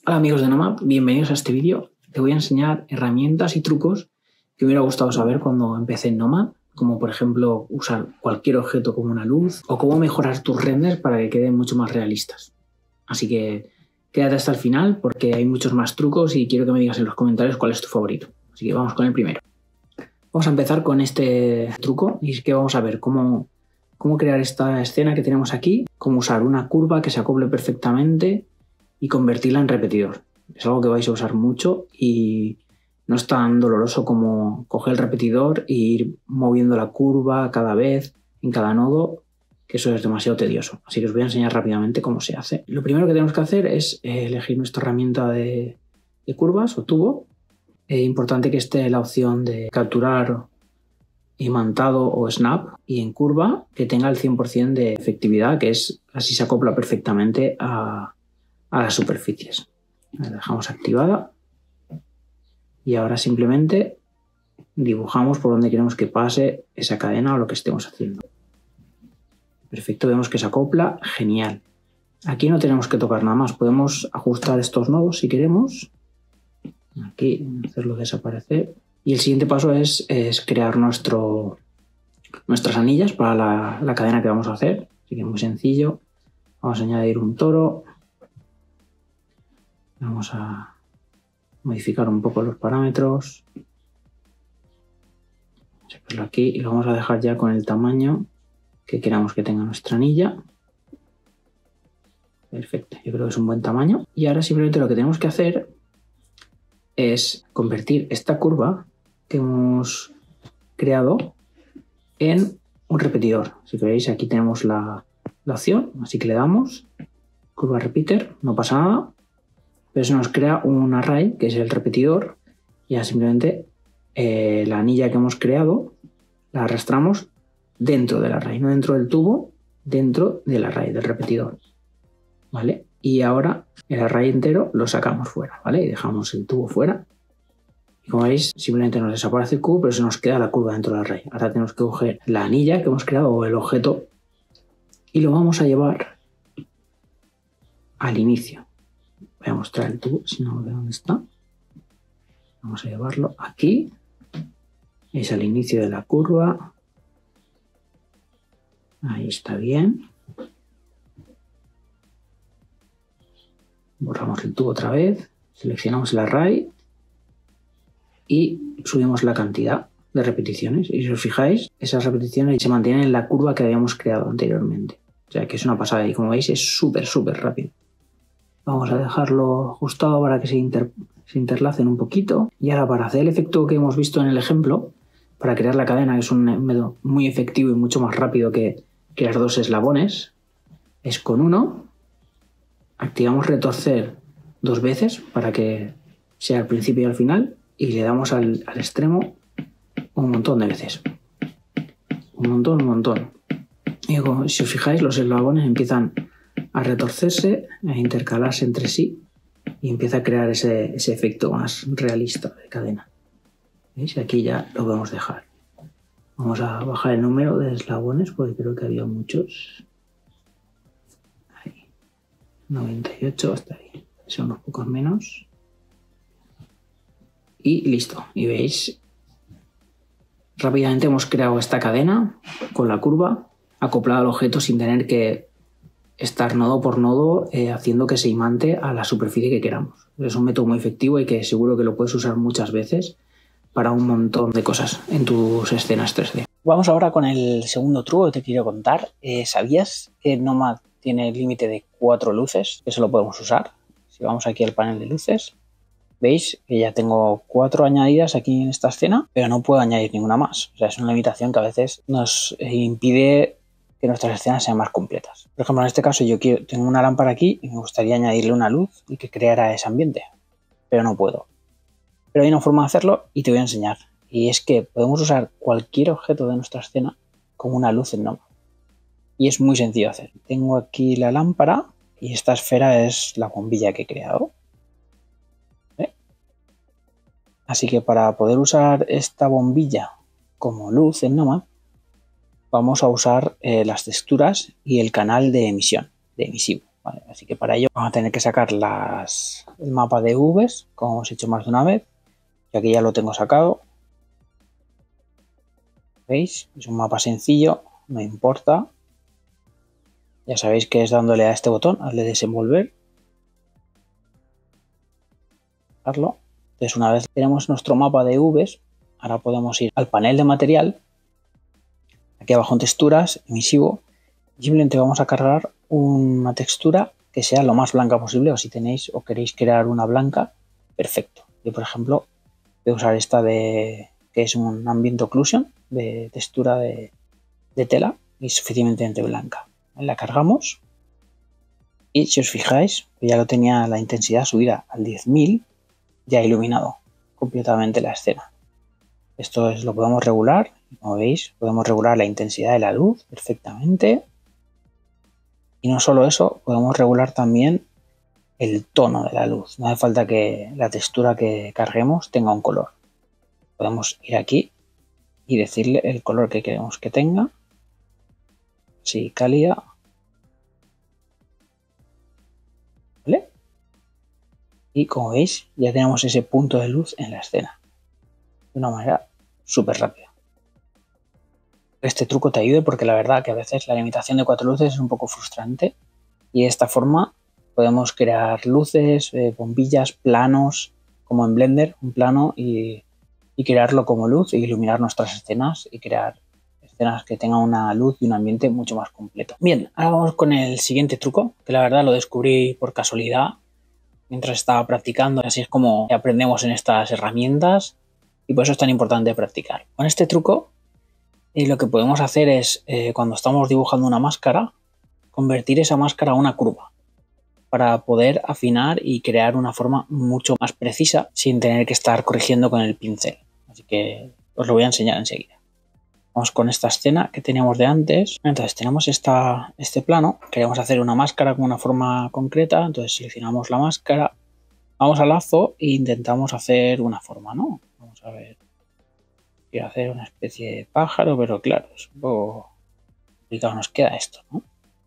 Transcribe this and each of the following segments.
Hola amigos de Nomad, bienvenidos a este vídeo. Te voy a enseñar herramientas y trucos que me hubiera gustado saber cuando empecé en Nomad, como por ejemplo usar cualquier objeto como una luz o cómo mejorar tus renders para que queden mucho más realistas. Así que quédate hasta el final porque hay muchos más trucos y quiero que me digas en los comentarios cuál es tu favorito. Así que vamos con el primero. Vamos a empezar con este truco y es que vamos a ver cómo crear esta escena que tenemos aquí, cómo usar una curva que se acople perfectamente y convertirla en repetidor. Es algo que vais a usar mucho y no es tan doloroso como coger el repetidor e ir moviendo la curva cada vez en cada nodo, que eso es demasiado tedioso. Así que os voy a enseñar rápidamente cómo se hace. Lo primero que tenemos que hacer es elegir nuestra herramienta de curvas o tubo. Es importante que esté la opción de capturar imantado o snap y en curva que tenga el 100% de efectividad, que es así se acopla perfectamente a las superficies. La dejamos activada y ahora simplemente dibujamos por donde queremos que pase esa cadena o lo que estemos haciendo. Perfecto, vemos que se acopla, genial. Aquí no tenemos que tocar nada más, podemos ajustar estos nodos si queremos. Aquí, hacerlo desaparecer. Y el siguiente paso es crear nuestras anillas para la cadena que vamos a hacer. Así que muy sencillo. Vamos a añadir un toro. Vamos a modificar un poco los parámetros. Vamos a sacarlo aquí y lo vamos a dejar ya con el tamaño que queramos que tenga nuestra anilla. Perfecto, yo creo que es un buen tamaño. Y ahora simplemente lo que tenemos que hacer es convertir esta curva que hemos creado en un repetidor. Si veis, aquí tenemos la opción, así que le damos curva repeater, no pasa nada. Pero eso nos crea un array, que es el repetidor, y ya simplemente la anilla que hemos creado la arrastramos dentro del array, no dentro del tubo, dentro del array, del repetidor. ¿Vale? Y ahora el array entero lo sacamos fuera, ¿vale? Y dejamos el tubo fuera. Y como veis, simplemente nos desaparece el cubo, pero se nos queda la curva dentro del array. Ahora tenemos que coger la anilla que hemos creado o el objeto y lo vamos a llevar al inicio. Voy a mostrar el tubo, si no veo dónde está. Vamos a llevarlo aquí. Es al inicio de la curva. Ahí está bien. Borramos el tubo otra vez. Seleccionamos el array. Y subimos la cantidad de repeticiones. Y si os fijáis, esas repeticiones se mantienen en la curva que habíamos creado anteriormente. O sea que es una pasada. Y como veis, es súper rápido. Vamos a dejarlo ajustado para que se interlacen un poquito. Y ahora para hacer el efecto que hemos visto en el ejemplo, para crear la cadena, que es un método muy efectivo y mucho más rápido que crear dos eslabones, es con uno. Activamos retorcer 2 veces para que sea al principio y al final. Y le damos al extremo un montón de veces. Un montón. Y si os fijáis, los eslabones empiezan a retorcerse, a intercalarse entre sí y empieza a crear ese efecto más realista de cadena. ¿Veis? Aquí ya lo podemos dejar. Vamos a bajar el número de eslabones porque creo que había muchos. Ahí. 98 hasta ahí. Son unos pocos menos. Y listo. Y veis, rápidamente hemos creado esta cadena con la curva acoplada al objeto sin tener que estar nodo por nodo haciendo que se imante a la superficie que queramos. Es un método muy efectivo y que seguro que lo puedes usar muchas veces para un montón de cosas en tus escenas 3D. Vamos ahora con el segundo truco que te quiero contar. ¿Sabías que Nomad tiene límite de 4 luces? Eso lo podemos usar. Si vamos aquí al panel de luces, veis que ya tengo 4 añadidas aquí en esta escena, pero no puedo añadir ninguna más. O sea, es una limitación que a veces nos impide que nuestras escenas sean más completas. Por ejemplo, en este caso yo tengo una lámpara aquí y me gustaría añadirle una luz y que creara ese ambiente, pero no puedo. Pero hay una forma de hacerlo y te voy a enseñar. Y es que podemos usar cualquier objeto de nuestra escena como una luz en Nomad. Y es muy sencillo de hacer. Tengo aquí la lámpara y esta esfera es la bombilla que he creado. ¿Ve? Así que para poder usar esta bombilla como luz en Nomad, vamos a usar las texturas y el canal de emisión, de emisivo. ¿Vale? Así que para ello vamos a tener que sacar las el mapa de UVs, como hemos hecho más de una vez. Yo aquí ya lo tengo sacado. ¿Veis? Es un mapa sencillo, no importa. Ya sabéis que es dándole a este botón, al de desenvolver. Entonces, una vez tenemos nuestro mapa de UVs, ahora podemos ir al panel de material. Aquí abajo en texturas, emisivo. Y simplemente vamos a cargar una textura que sea lo más blanca posible, o si tenéis o queréis crear una blanca, perfecto. Yo, por ejemplo, voy a usar esta que es un Ambient Occlusion de textura de tela y suficientemente blanca. La cargamos y si os fijáis, ya lo tenía la intensidad subida al 10.000, ya iluminado completamente la escena. Esto lo podemos regular, como veis, podemos regular la intensidad de la luz perfectamente. Y no solo eso, podemos regular también el tono de la luz. No hace falta que la textura que carguemos tenga un color. Podemos ir aquí y decirle el color que queremos que tenga. Así, cálida. ¿Vale? Y como veis, ya tenemos ese punto de luz en la escena. De una manera súper rápida. Este truco te ayude porque la verdad que a veces la limitación de 4 luces es un poco frustrante. Y de esta forma podemos crear luces, bombillas, planos, como en Blender, un plano y crearlo como luz e iluminar nuestras escenas y crear escenas que tengan una luz y un ambiente mucho más completo. Bien, ahora vamos con el siguiente truco, que la verdad lo descubrí por casualidad mientras estaba practicando. Así es como aprendemos en estas herramientas y por eso es tan importante practicar. Con este truco lo que podemos hacer es, cuando estamos dibujando una máscara, convertir esa máscara a una curva para poder afinar y crear una forma mucho más precisa sin tener que estar corrigiendo con el pincel. Así que os lo voy a enseñar enseguida. Vamos con esta escena que teníamos de antes. Entonces tenemos este plano. Queremos hacer una máscara con una forma concreta. Entonces seleccionamos la máscara, vamos al lazo e intentamos hacer una forma, ¿no? Vamos a ver. Quiero hacer una especie de pájaro, pero claro, es un poco complicado nos queda esto, ¿no?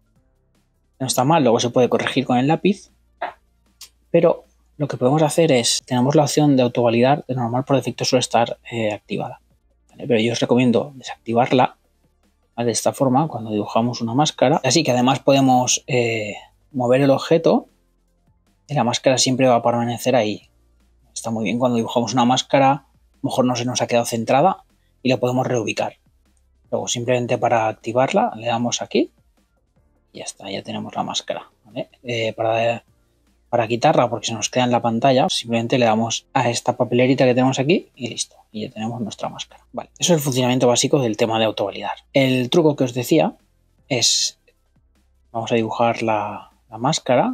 No está mal, luego se puede corregir con el lápiz, pero lo que podemos hacer es, tenemos la opción de autovalidar, de normal por defecto suele estar activada, ¿vale? Pero yo os recomiendo desactivarla, ¿vale? De esta forma cuando dibujamos una máscara, así que además podemos mover el objeto y la máscara siempre va a permanecer ahí. Está muy bien cuando dibujamos una máscara, a lo mejor no se nos ha quedado centrada y la podemos reubicar. Luego simplemente para activarla le damos aquí. Ya está, ya tenemos la máscara, ¿vale? Para quitarla, porque se nos queda en la pantalla, simplemente le damos a esta papelerita que tenemos aquí y listo. Y ya tenemos nuestra máscara. Vale, eso es el funcionamiento básico del tema de autovalidar. El truco que os decía es, vamos a dibujar la máscara,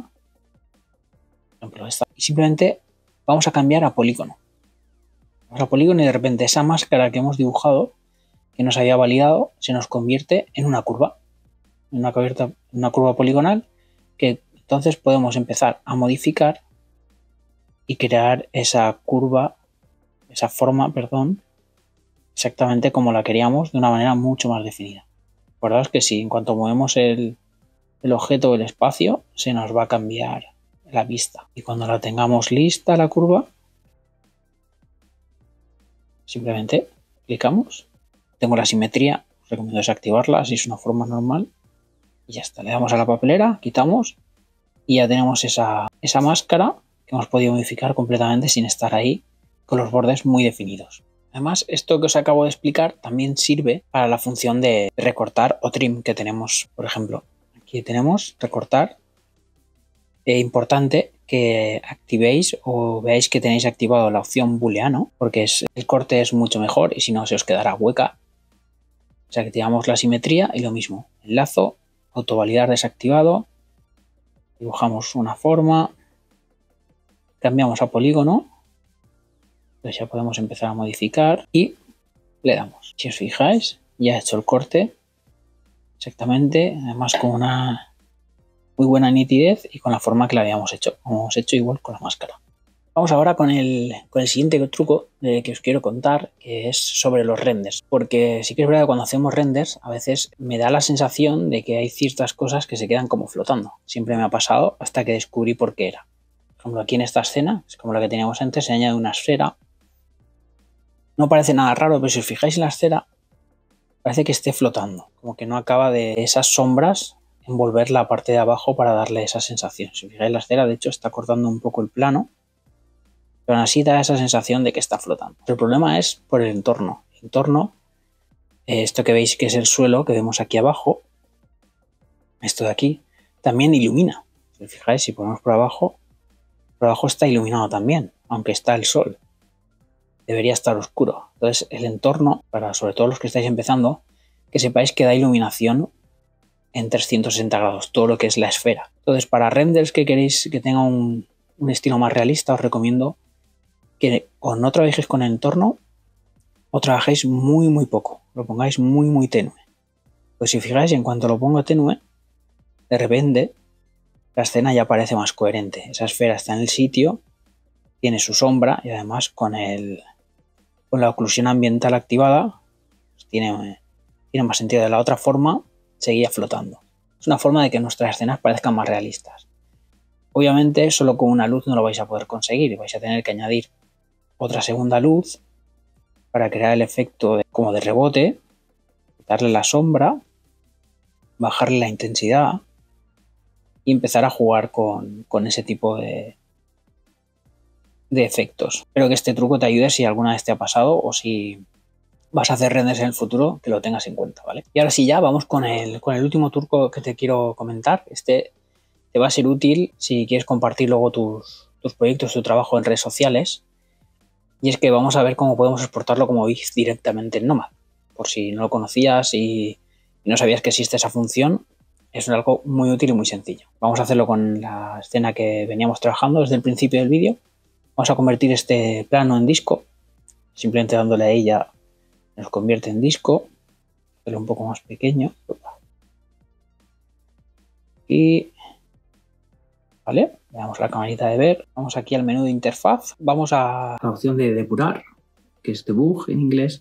por ejemplo esta, y simplemente vamos a cambiar a polígono. Vamos a polígono y de repente esa máscara que hemos dibujado, que nos había validado, se nos convierte en una curva. Una curva poligonal que entonces podemos empezar a modificar y crear esa forma, exactamente como la queríamos, de una manera mucho más definida. Acordaos que si en cuanto movemos el objeto o el espacio, se nos va a cambiar la vista. Y cuando la tengamos lista la curva, simplemente clicamos. Tengo la simetría, os recomiendo desactivarla, así es una forma normal. Y ya está, le damos a la papelera, quitamos y ya tenemos esa máscara que hemos podido modificar completamente sin estar ahí con los bordes muy definidos. Además, esto que os acabo de explicar también sirve para la función de recortar o trim que tenemos. Por ejemplo, aquí tenemos recortar. Es importante que activéis o veáis que tenéis activado la opción booleano, porque el corte es mucho mejor y si no se os quedará hueca. O sea, que activamos la simetría y lo mismo, el lazo, autovalidar desactivado, dibujamos una forma, cambiamos a polígono, entonces ya podemos empezar a modificar y le damos. Si os fijáis, ya he hecho el corte exactamente, además con una muy buena nitidez y con la forma que la habíamos hecho, como hemos hecho igual con la máscara. Vamos ahora con el siguiente truco que os quiero contar, que es sobre los renders. Porque sí que es verdad que cuando hacemos renders, a veces me da la sensación de que hay ciertas cosas que se quedan como flotando. Siempre me ha pasado hasta que descubrí por qué era. Por ejemplo, aquí en esta escena, es como la que teníamos antes, se añade una esfera. No parece nada raro, pero si os fijáis en la esfera, parece que esté flotando, como que no acaba de esas sombras envolver la parte de abajo para darle esa sensación. Si os fijáis, la esfera de hecho está cortando un poco el plano, pero aún así da esa sensación de que está flotando. Pero el problema es por el entorno. El entorno, esto que veis que es el suelo que vemos aquí abajo, esto de aquí, también ilumina. Si os fijáis, si ponemos por abajo está iluminado también, aunque está el sol. Debería estar oscuro. Entonces el entorno, para sobre todo los que estáis empezando, que sepáis que da iluminación en 360 grados, todo lo que es la esfera. Entonces para renders que queréis que tenga un estilo más realista, os recomiendo que o no trabajéis con el entorno o trabajéis muy poco, lo pongáis muy tenue. Pues si fijáis, en cuanto lo pongo tenue, de repente la escena ya parece más coherente. Esa esfera está en el sitio, tiene su sombra y además con la oclusión ambiental activada pues tiene más sentido. De la otra forma seguía flotando. Es una forma de que nuestras escenas parezcan más realistas. Obviamente solo con una luz no lo vais a poder conseguir, vais a tener que añadir otra segunda luz para crear el efecto como de rebote, darle la sombra, bajarle la intensidad y empezar a jugar con ese tipo de efectos. Espero que este truco te ayude si alguna vez te ha pasado o si vas a hacer renders en el futuro, que lo tengas en cuenta, ¿vale? Y ahora sí, ya vamos con el último truco que te quiero comentar. Este te va a ser útil si quieres compartir luego tus proyectos, tu trabajo en redes sociales. Y es que vamos a ver cómo podemos exportarlo como GIF directamente en Nomad. Por si no lo conocías y no sabías que existe esa función, es algo muy útil y muy sencillo. Vamos a hacerlo con la escena que veníamos trabajando desde el principio del vídeo. Vamos a convertir este plano en disco. Simplemente dándole a ella nos convierte en disco. Hacerlo un poco más pequeño. Y vale, le damos la camarita de ver. Vamos aquí al menú de interfaz. Vamos a la opción de depurar, que es debug en inglés.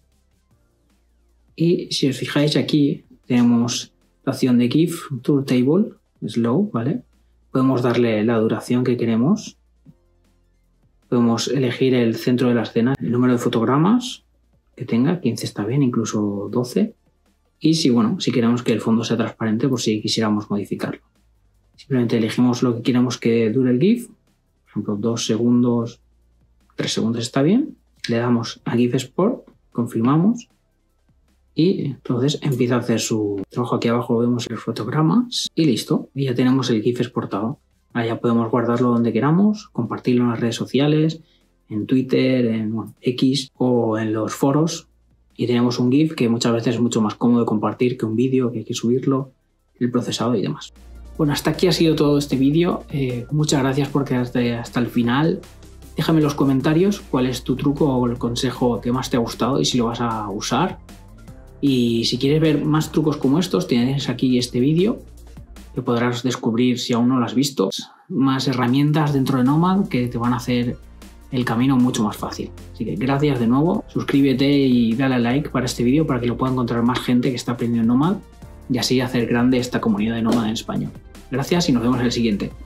Y si os fijáis aquí tenemos la opción de GIF Turntable Slow, ¿vale? Podemos darle la duración que queremos. Podemos elegir el centro de la escena, el número de fotogramas que tenga, 15 está bien, incluso 12. Y si queremos que el fondo sea transparente, por si quisiéramos modificarlo. Simplemente elegimos lo que queremos que dure el GIF. Por ejemplo, 2 segundos, 3 segundos está bien. Le damos a GIF Export, confirmamos. Y entonces empieza a hacer su trabajo. Aquí abajo vemos los fotogramas y listo. Y ya tenemos el GIF exportado. Ahora ya podemos guardarlo donde queramos, compartirlo en las redes sociales, en Twitter, en X o en los foros. Y tenemos un GIF que muchas veces es mucho más cómodo de compartir que un vídeo, que hay que subirlo, el procesado y demás. Bueno, hasta aquí ha sido todo este vídeo. Muchas gracias por quedarte hasta el final. Déjame en los comentarios cuál es tu truco o el consejo que más te ha gustado y si lo vas a usar. Y si quieres ver más trucos como estos, tienes aquí este vídeo que podrás descubrir si aún no lo has visto. Más herramientas dentro de Nomad que te van a hacer el camino mucho más fácil. Así que gracias de nuevo, suscríbete y dale a like para este vídeo para que lo pueda encontrar más gente que está aprendiendo Nomad y así hacer grande esta comunidad de Nomad en español. Gracias y nos vemos en el siguiente.